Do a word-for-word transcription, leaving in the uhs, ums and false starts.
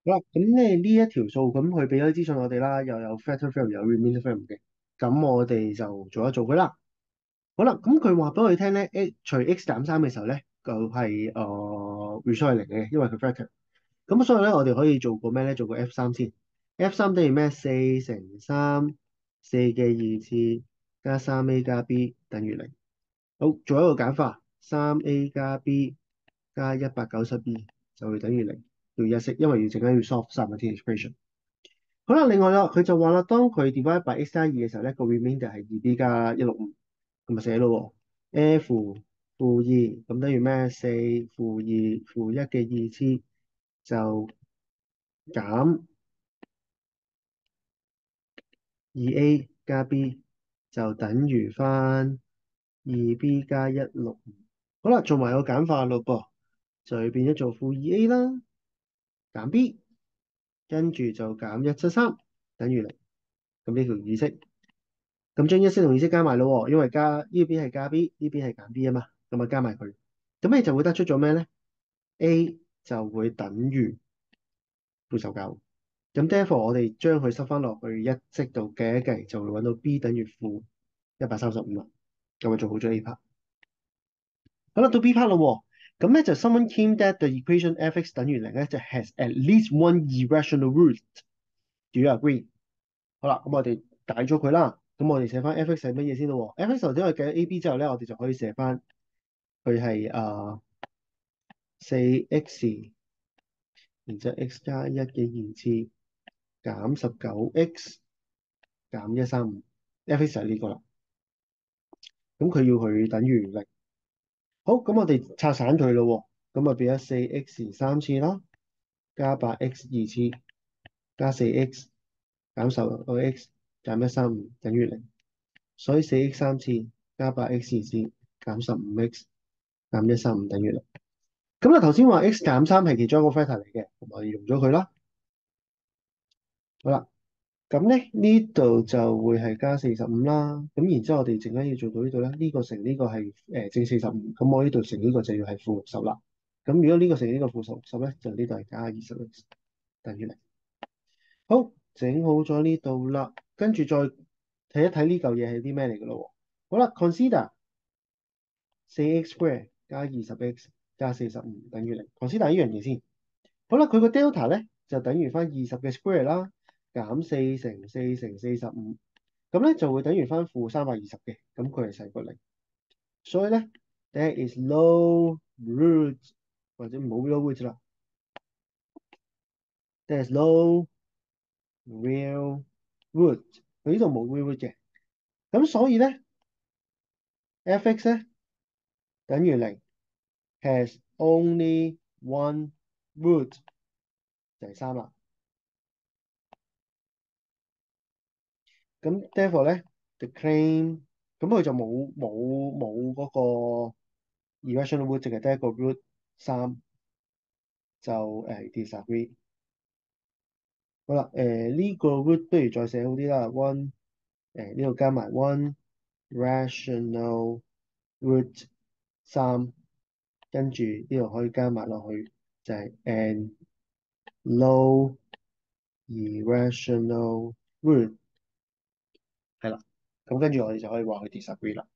好啦，咁咧呢一條數，咁佢俾咗啲資訊我哋啦，又有 factor theorem 又有 remainder theorem 嘅，咁我哋就做一做佢啦。好啦，咁佢話俾我哋聽咧，a 除 x 減三嘅時候咧，就係、誒 result 係零嘅，因為佢 factor。咁所以咧，我哋可以做個咩咧？做個 F 三先。F 三等於咩？四乘三，四嘅二次加三 a 加 b 等於零。好，做一個簡化，三 a 加 b 加一百九十二就會等於零。要一式，因為要陣間要 solve 三個 t expression。好啦，另外啦，佢就話啦，當佢 divide by x 加二嘅時候咧，個 remainder 係二 b 加一六五，咁咪寫咯喎。f 負二咁等於咩？四負二負一嘅二次就減二 a 加 b 就等於翻二 b 加一六五。好啦，做埋個簡化咯噃，就會變咗做負二 a 啦，減 b，跟住就減一七三等於零。咁呢條二式。咁將一式同二式加埋咯喎，因為加呢邊係加 b，呢邊係減 b 啊嘛，咁啊加埋佢，咁你就會得出咗咩咧？A 就會等於負十九，咁 therefore 我哋將佢塞翻落去一式度計一計，就會揾到 b 等於負一百三十五啦，咁就做好咗 A part。好啦，到 B part 咯喎，咁咧就 someone claimed that the equation f(x) 等於零咧就 has at least one irrational root。Do you agree？好啦，咁我哋解咗佢啦。咁我哋寫翻 f(x) 係乜嘢先咯喎？f(x) 頭先我哋計咗 A、B 之後咧，我哋就可以寫翻佢係啊四 x，然之後 x 加一嘅二次減十九 x 減一三五。f(x) 就係呢個啦。咁佢要佢等於零。好，咁我哋拆散佢咯喎。咁啊變咗四 x 三次啦，加八 x 二次，加四 x 減十個 x 減一三五等於零。所以四 x 三次加八 x 二次減十五 x 減一三五等於零。咁啊頭先話 x 減三係其中一個 factor 嚟嘅，咁我哋用咗佢啦。好啦，咁咧呢度就會係加四十五啦。咁然之後我哋陣間要做到呢度咧，呢、這個乘呢個係誒、呃、正四十五，咁我呢度乘呢個就要係負六十啦。咁如果呢個乘呢個負十六十咧，就呢度係加二十 x 等於零。好，整好咗呢度啦，跟住再睇一睇呢嚿嘢係啲咩嚟嘅咯喎。好啦，consider 四 x square 加二十 x 加四十五等於零。consider 呢樣嘢先。好啦，佢個 delta 咧就等於翻二十嘅 square 啦，減四乘四乘四十五，咁咧就會等於翻負三百二十嘅，咁佢係細過零。所以咧，there is no root 或者冇 real root 啦，there is no real root，佢呢度冇 real root 嘅，咁所以咧，f(x) 咧等於零，has only one root 就係三啦。咁 therefore 咧，the claim 咁佢就冇冇冇嗰個 irrational root，淨係得一個 root 三，就誒 disagree。好啦，誒呢個 root 不如再寫好啲啦，one 誒呢度加埋 one rational root 三，跟住呢度可以加埋落去，就係 and no irrational root 係啦。咁跟住我哋就可以話佢 disagree 啦。